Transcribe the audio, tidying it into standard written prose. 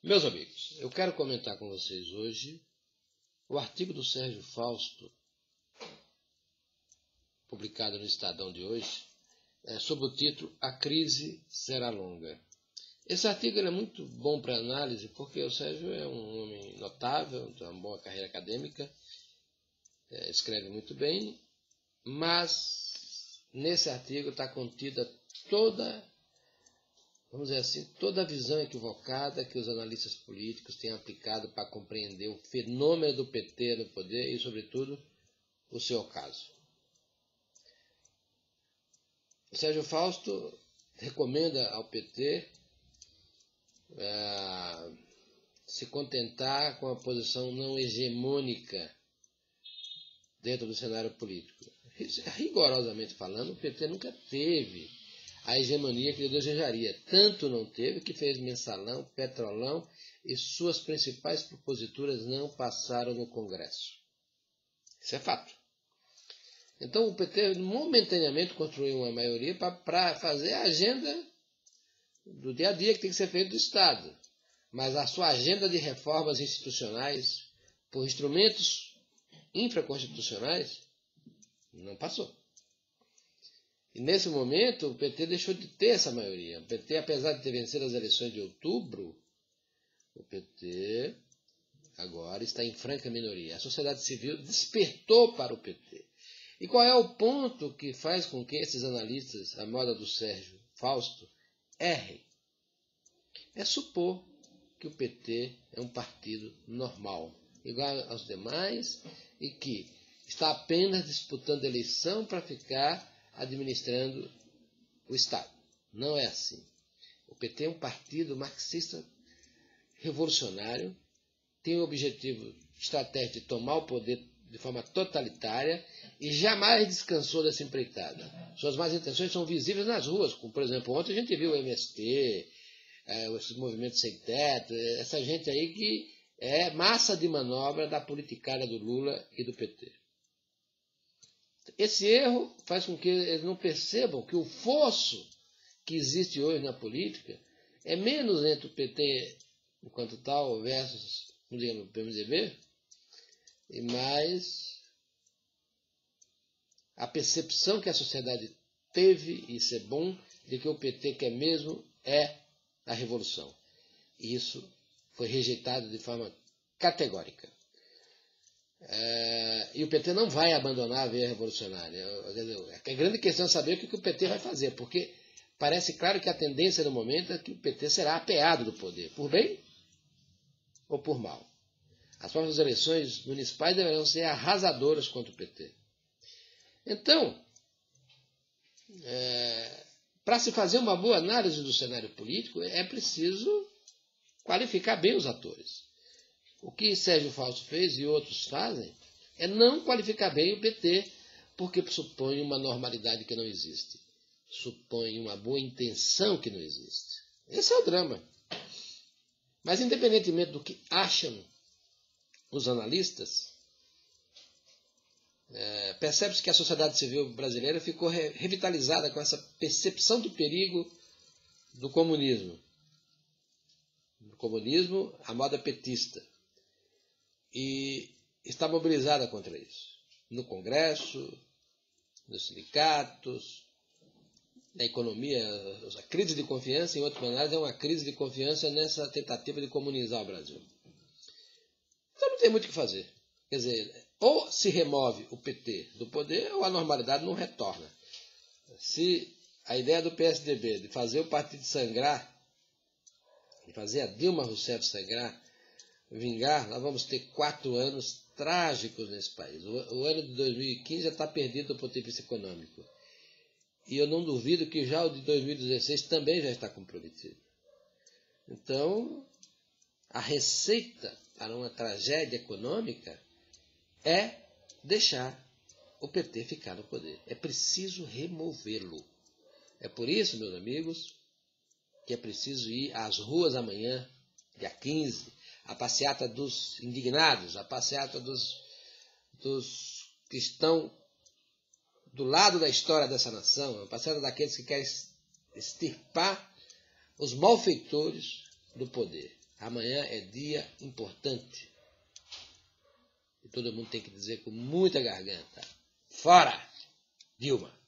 Meus amigos, eu quero comentar com vocês hoje o artigo do Sérgio Fausto, publicado no Estadão de hoje, sob o título A Crise Será Longa. Esse artigo é muito bom para análise porque o Sérgio é um homem notável, tem uma boa carreira acadêmica, escreve muito bem, mas nesse artigo está contida toda, vamos dizer assim, toda a visão equivocada que os analistas políticos têm aplicado para compreender o fenômeno do PT no poder e, sobretudo, o seu caso. O Sérgio Fausto recomenda ao PT se contentar com a posição não hegemônica dentro do cenário político. Rigorosamente falando, o PT nunca teve a hegemonia que ele desejaria. Tanto não teve que fez mensalão, petrolão e suas principais proposituras não passaram no Congresso. Isso é fato. Então o PT momentaneamente construiu uma maioria para fazer a agenda do dia a dia que tem que ser feito do Estado. Mas a sua agenda de reformas institucionais por instrumentos infraconstitucionais não passou. E nesse momento o PT deixou de ter essa maioria. O PT, apesar de ter vencido as eleições de outubro, o PT agora está em franca minoria. A sociedade civil despertou para o PT. E qual é o ponto que faz com que esses analistas, à moda do Sérgio Fausto, errem? É supor que o PT é um partido normal, igual aos demais, e que está apenas disputando eleição para ficar administrando o Estado. Não é assim. O PT é um partido marxista revolucionário, tem o objetivo estratégico de tomar o poder de forma totalitária e jamais descansou dessa empreitada. Suas más intenções são visíveis nas ruas, como, por exemplo, ontem a gente viu o MST, esses movimentos sem teto, essa gente aí que é massa de manobra da politicária do Lula e do PT. Esse erro faz com que eles não percebam que o fosso que existe hoje na política é menos entre o PT enquanto tal versus, digamos, o PMDB, e mais a percepção que a sociedade teve, e isso é bom, de que o PT quer mesmo é a revolução. E isso foi rejeitado de forma categórica. E o PT não vai abandonar a veia revolucionária. A grande questão é saber o que o PT vai fazer, porque parece claro que a tendência no momento é que o PT será apeado do poder, por bem ou por mal. As próximas eleições municipais deverão ser arrasadoras contra o PT. Então, para se fazer uma boa análise do cenário político, é preciso qualificar bem os atores. O que Sérgio Fausto fez e outros fazem é não qualificar bem o PT, porque supõe uma normalidade que não existe. Supõe uma boa intenção que não existe. Esse é o drama. Mas, independentemente do que acham os analistas, percebe-se que a sociedade civil brasileira ficou revitalizada com essa percepção do perigo do comunismo. Do comunismo à moda petista. E está mobilizada contra isso. No Congresso, nos sindicatos, na economia. A crise de confiança, em outras maneiras, é uma crise de confiança nessa tentativa de comunizar o Brasil. Então não tem muito o que fazer. Quer dizer, ou se remove o PT do poder, ou a normalidade não retorna. Se a ideia do PSDB de fazer o partido sangrar, de fazer a Dilma Rousseff sangrar, vingar, nós vamos ter 4 anos trágicos nesse país. O ano de 2015 já está perdido do ponto de vista econômico. E eu não duvido que já o de 2016 também já está comprometido. Então, a receita para uma tragédia econômica é deixar o PT ficar no poder. É preciso removê-lo. É por isso, meus amigos, que é preciso ir às ruas amanhã, dia 15, a passeata dos indignados, a passeata dos que estão do lado da história dessa nação, a passeata daqueles que querem extirpar os malfeitores do poder. Amanhã é dia importante. E todo mundo tem que dizer com muita garganta: fora, Dilma!